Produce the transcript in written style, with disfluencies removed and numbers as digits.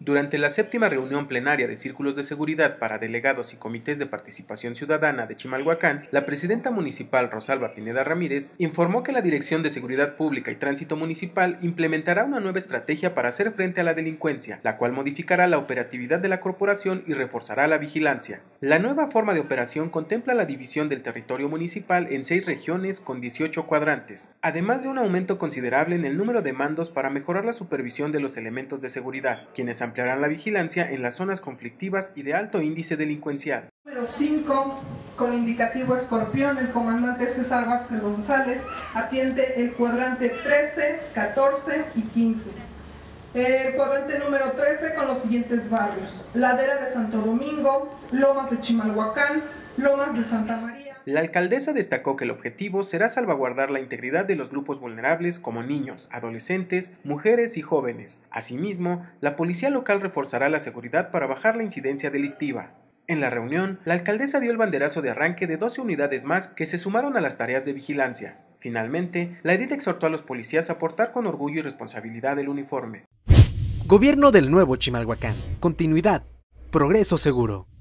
Durante la séptima reunión plenaria de círculos de seguridad para delegados y comités de participación ciudadana de Chimalhuacán, la presidenta municipal Rosalba Pineda Ramírez informó que la Dirección de Seguridad Pública y Tránsito Municipal implementará una nueva estrategia para hacer frente a la delincuencia, la cual modificará la operatividad de la corporación y reforzará la vigilancia. La nueva forma de operación contempla la división del territorio municipal en 6 regiones con 18 cuadrantes, además de un aumento considerable en el número de mandos para mejorar la supervisión de los elementos de seguridad, quienes ampliarán la vigilancia en las zonas conflictivas y de alto índice delincuencial. Número 5, con indicativo Escorpión, el comandante César Vázquez González atiende el cuadrante 13, 14 y 15. El cuadrante número 13 con los siguientes barrios: Ladera de Santo Domingo, Lomas de Chimalhuacán, Lomas de Santa María. La alcaldesa destacó que el objetivo será salvaguardar la integridad de los grupos vulnerables como niños, adolescentes, mujeres y jóvenes. Asimismo, la policía local reforzará la seguridad para bajar la incidencia delictiva. En la reunión, la alcaldesa dio el banderazo de arranque de 12 unidades más que se sumaron a las tareas de vigilancia. Finalmente, la edil exhortó a los policías a portar con orgullo y responsabilidad el uniforme. Gobierno del Nuevo Chimalhuacán. Continuidad. Progreso seguro.